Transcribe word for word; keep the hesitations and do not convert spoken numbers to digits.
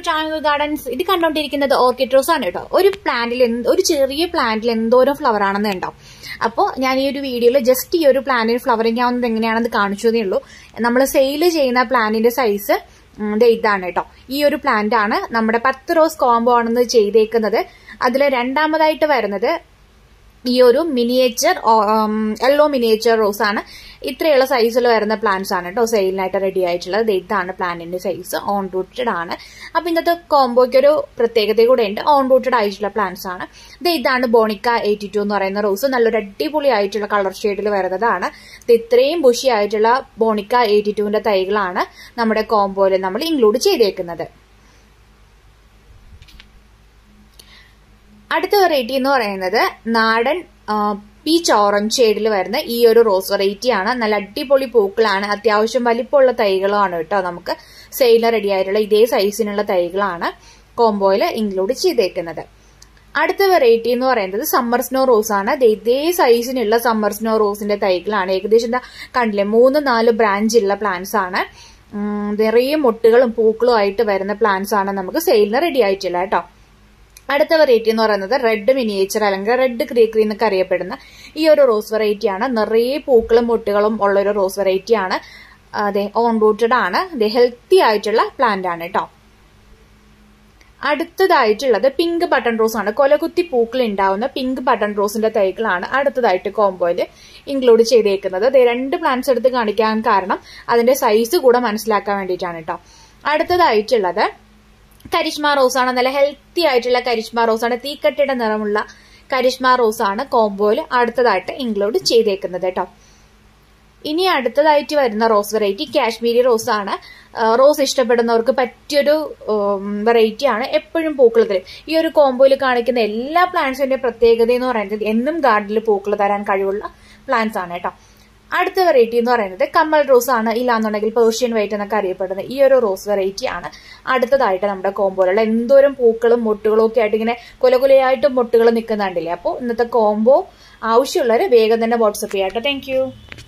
Triangle gardens. ഇത് കണ്ടോണ്ടിരിക്കുന്നത് orchid rose ആണ് കേട്ടോ. ഒരു പ്ലാന്റിൽ ഒരു ചെറിയ പ്ലാന്റിൽ എന്തോരം ഫ്ലവർ ആണെന്ന് ഉണ്ടാവും. അപ്പോൾ ഞാൻ ഈ ഒരു വീഡിയോയിൽ ജസ്റ്റ് ഈ ഒരു പ്ലാന്റിന് ഫ്ലവറിംഗ് ആവുന്നത് എങ്ങനെയാണെന്ന് കാണിച്ചതേ ഉള്ളൂ. നമ്മൾ സെയിൽ ചെയ്യുന്ന പ്ലാന്റിന്റെ സൈസ് ഇതാണ് കേട്ടോ. ഈ ഒരു പ്ലാന്റ് ആണ് നമ്മുടെ പത്ത് റോസ് കോംബോ ആണെന്ന് ചെയ്തേക്കുന്നത്. അതിൽ രണ്ടാമതായിട്ട് വരുന്നത് ഈ ഒരു മിനിയേച്ചർ യെല്ലോ മിനിയേച്ചർ റോസ് ആണ്. ഇത്രയുള്ള സൈസിൽ വരുന്ന പ്ലാന്റ്സ് ആണ് കേട്ടോ സെയിലിനായിട്ട് റെഡി ആയിട്ടുള്ളത്. ഇതാണ് പ്ലാന്റിന്റെ സൈസ്. ഓൺ റൂട്ടഡ് ആണ്. അപ്പൊ ഇന്നത്തെ കോംബോയ്ക്ക് ഒരു പ്രത്യേകത കൂടെ ഉണ്ട്. ഓൺ റൂട്ടഡ് ആയിട്ടുള്ള പ്ലാന്റ്സ് ആണ്. ഇത് ഇതാണ് ബോണിക്ക എയ്റ്റി ടു എന്ന് പറയുന്ന റോസ്. നല്ലൊരു അടിപൊളി ആയിട്ടുള്ള കളർ ഷെയ്ഡിൽ വരുന്നതാണ്. ഇത് ഇത്രയും ബുഷി ആയിട്ടുള്ള ബോണിക്ക എയ്റ്റി ടുവിന്റെ തൈകളാണ് നമ്മുടെ കോംബോയിൽ നമ്മൾ ഇൻക്ലൂഡ് ചെയ്തേക്കുന്നത്. അടുത്ത വെറൈറ്റി എന്ന് പറയുന്നത് നാടൻ പീച്ച് ഓറഞ്ച് ഷെയ്ഡിൽ വരുന്ന ഈ ഒരു റോസ് വെറൈറ്റി ആണ്. നല്ല അടിപൊളി പൂക്കളാണ്. അത്യാവശ്യം വലിപ്പമുള്ള തൈകളാണ് കേട്ടോ. നമുക്ക് സെയിലിന് റെഡി ആയിട്ടുള്ള ഇതേ സൈസിനുള്ള തൈകളാണ് കോംബോയിൽ ഇൻക്ലൂഡ് ചെയ്തേക്കുന്നത്. അടുത്ത വെറൈറ്റി എന്ന് പറയുന്നത് സമ്മർ സ്നോ റോസ് ആണ്. ഇതേ സൈസിനുള്ള സമ്മർ സ്നോ റോസിന്റെ തൈകളാണ്. ഏകദേശം എന്താ കണ്ടില്ലേ, മൂന്ന് നാല് ബ്രാഞ്ച് ഉള്ള പ്ലാന്റ്സ് ആണ്. നിറയെ മൊട്ടുകളും പൂക്കളും ആയിട്ട് വരുന്ന പ്ലാന്റ്സ് ആണ് നമുക്ക് സെയിലിന് റെഡി ആയിട്ടില്ല കേട്ടോ. അടുത്ത വെറൈറ്റി എന്ന് പറയുന്നത് റെഡ് മിനിയേച്ചർ അല്ലെങ്കിൽ റെഡ് ക്രീക്രി എന്നൊക്കെ അറിയപ്പെടുന്ന ഈ ഒരു റോസ് വെറൈറ്റി ആണ്. നിറയെ പൂക്കളും മുട്ടുകളും ഉള്ള ഒരു റോസ് വെറൈറ്റി ആണ്. അതെ, ഓൺ റൂട്ടഡ് ആണ്. അതെ, ഹെൽത്തി ആയിട്ടുള്ള പ്ലാന്റ് ആണ് കേട്ടോ. അടുത്തതായിട്ടുള്ളത് പിങ്ക് ബട്ടൺ റോസ് ആണ്. കൊലകുത്തി പൂക്കൾ ഉണ്ടാവുന്ന പിങ്ക് ബട്ടൺ റോസിന്റെ തൈകളാണ് അടുത്തതായിട്ട് കോംബോയിൽ ഇൻക്ലൂഡ് ചെയ്തേക്കുന്നത്. അതെ, രണ്ട് പ്ലാന്റ്സ് എടുത്ത് കാണിക്കാൻ കാരണം അതിന്റെ സൈസ് കൂടെ മനസ്സിലാക്കാൻ വേണ്ടിയിട്ടാണ് കേട്ടോ. അടുത്തതായിട്ടുള്ളത് കരിഷ്മ റോസ് ആണ്. നല്ല ഹെൽത്തി ആയിട്ടുള്ള കരിഷ്മ റോസ് ആണ്. തീക്കട്ടയുടെ നിറമുള്ള കരിഷ്മ റോസ് ആണ് കോംബോയിൽ അടുത്തതായിട്ട് ഇൻക്ലൂഡ് ചെയ്തേക്കുന്നത് കേട്ടോ. ഇനി അടുത്തതായിട്ട് വരുന്ന റോസ് വെറൈറ്റി കാശ്മീരി റോസ് ആണ്. റോസ് ഇഷ്ടപ്പെടുന്നവർക്ക് പറ്റിയൊരു വെറൈറ്റി ആണ്. എപ്പോഴും പൂക്കൾ തരും. ഈ ഒരു കോംബോയിൽ കാണിക്കുന്ന എല്ലാ പ്ലാന്റ്സിന്റെ പ്രത്യേകത എന്ന് പറയുന്നത് എന്നും ഗാർഡനിൽ പൂക്കൾ തരാൻ കഴിവുള്ള പ്ലാന്റ്സ് ആണ് കേട്ടോ. അടുത്ത വെറൈറ്റി എന്ന് പറയുന്നത് കമ്മൽ റോസ് ആണ്. ഇല്ലാന്നുണ്ടെങ്കിൽ പേർഷ്യൻ വൈറ്റ് എന്നൊക്കെ അറിയപ്പെടുന്ന ഈ ഒരു റോസ് വെറൈറ്റി ആണ് അടുത്തതായിട്ട് നമ്മുടെ കോംബോയിലുള്ള. എന്തോരം പൂക്കളും മൊട്ടുകളും ഒക്കെ ആയിട്ട് ഇങ്ങനെ കൊലകൊലയായിട്ട് മൊട്ടുകൾ നിൽക്കുന്നുണ്ടല്ലേ. അപ്പോൾ ഇന്നത്തെ കോംബോ ആവശ്യമുള്ളവർ വേഗം തന്നെ വാട്സപ്പ് ചെയ്യാം കേട്ടോ. താങ്ക്